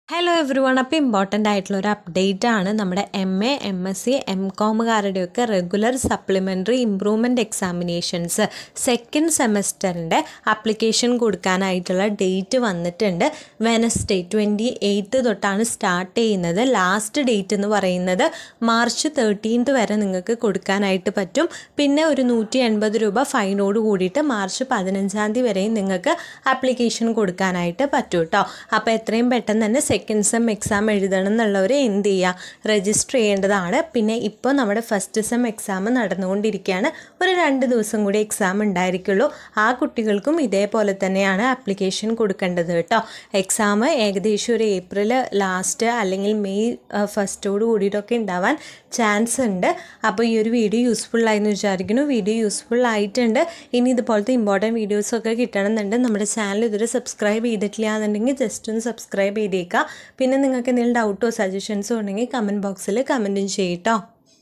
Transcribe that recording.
Hello everyone. അപ്പോൾ important ആയിട്ടുള്ളൊരു update ആണ്. നമ്മുടെ MA MSc Mcom കാരുടെയൊക്കെ regular supplementary improvement examinations second സെമസ്റ്ററിൻ്റെ ആപ്ലിക്കേഷൻ കൊടുക്കാനായിട്ടുള്ള ഡേറ്റ് വന്നിട്ടുണ്ട്. വെനസ്ഡേ 28 തൊട്ടാണ് സ്റ്റാർട്ട് ചെയ്യുന്നത്. ലാസ്റ്റ് ഡേറ്റ് എന്ന് പറയുന്നത് മാർച്ച് 13 വരെ നിങ്ങൾക്ക് കൊടുക്കാനായിട്ട് പറ്റും. പിന്നെ ഒരു 180 രൂപ ഫൈനോട് കൂടിയിട്ട് മാർച്ച് 15 വരെയും നിങ്ങൾക്ക് ആപ്ലിക്കേഷൻ കൊടുക്കാനായിട്ട് പറ്റും കേട്ടോ. അപ്പോൾ എത്രയും പെട്ടെന്ന് തന്നെ സെക്കൻഡ് സെം എക്സാം എഴുതണം എന്നുള്ളവർ എന്ത് ചെയ്യുക, രജിസ്റ്റർ ചെയ്യേണ്ടതാണ്. പിന്നെ ഇപ്പോൾ നമ്മുടെ ഫസ്റ്റ് സെം എക്സാം നടന്നുകൊണ്ടിരിക്കുകയാണ്. ഒരു 2 ദിവസം കൂടി എക്സാം ഉണ്ടായിരിക്കുള്ളൂ. ആ കുട്ടികൾക്കും ഇതേപോലെ തന്നെയാണ് ആപ്ലിക്കേഷൻ കൊടുക്കേണ്ടത് കേട്ടോ. എക്സാം ഏകദേശം ഒരു ഏപ്രിൽ ലാസ്റ്റ് അല്ലെങ്കിൽ മെയ് ഫസ്റ്റോട് കൂടിയിട്ടൊക്കെ ഉണ്ടാവാൻ ചാൻസ് ഉണ്ട്. അപ്പോൾ ഈ ഒരു വീഡിയോ യൂസ്ഫുള്ളായെന്ന് വിചാരിക്കുന്നു. വീഡിയോ യൂസ്ഫുൾ ആയിട്ടുണ്ട്. ഇനി ഇതുപോലത്തെ ഇമ്പോർട്ടൻറ്റ് വീഡിയോസൊക്കെ കിട്ടണമെന്നുണ്ട്. നമ്മുടെ ചാനൽ ഇതുവരെ സബ്സ്ക്രൈബ് ചെയ്തിട്ടില്ല എന്നുണ്ടെങ്കിൽ ജസ്റ്റ് ഒന്ന് സബ്സ്ക്രൈബ് ചെയ്തേക്കുക. പിന്നെ നിങ്ങൾക്ക് എന്തെങ്കിലും ഡൗട്ടോ സജഷൻസോ ഉണ്ടെങ്കിൽ കമൻറ്റ് ബോക്സിൽ കമൻറ്റും ചെയ്യട്ടോ.